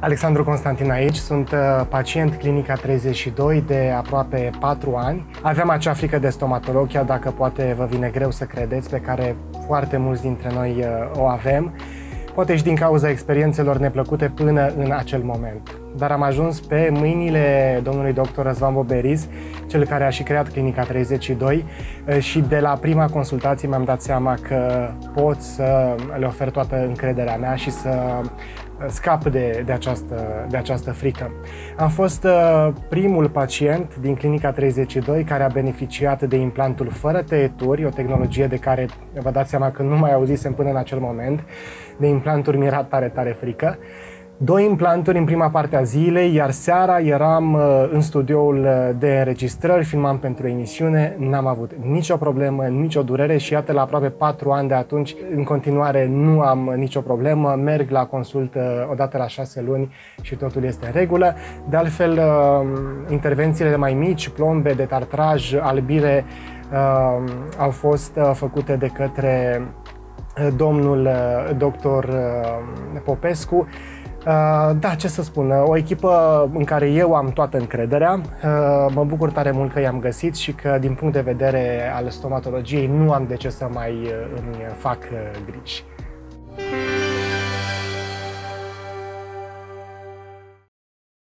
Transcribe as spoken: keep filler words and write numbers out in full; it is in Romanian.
Alexandru Constantin aici, sunt pacient clinica treizeci și doi de aproape patru ani. Aveam acea frică de stomatolog, chiar dacă poate vă vine greu să credeți, pe care foarte mulți dintre noi o avem, poate și din cauza experiențelor neplăcute până în acel moment. Dar am ajuns pe mâinile domnului doctor Răzvan Boberiz, cel care a și creat clinica treizeci și doi, și de la prima consultație mi-am dat seama că pot să le ofer toată încrederea mea și să scap de, de, această, de această frică. Am fost primul pacient din clinica treizeci și doi care a beneficiat de implantul fără tăieturi, o tehnologie de care vă dați seama că nu mai auzisem până în acel moment. De implanturi mi-era tare, tare frică. Doi implanturi în prima parte a zilei, iar seara eram în studioul de înregistrări, filmam pentru emisiune, n-am avut nicio problemă, nicio durere și iată, la aproape patru ani de atunci, în continuare nu am nicio problemă, merg la consultă odată la șase luni și totul este în regulă. De altfel, intervențiile mai mici, plombe, de tartraj, albire, au fost făcute de către domnul doctor Popescu. Da, ce să spun, o echipă în care eu am toată încrederea. Mă bucur tare mult că i-am găsit și că din punct de vedere al stomatologiei nu am de ce să mai îmi fac griji.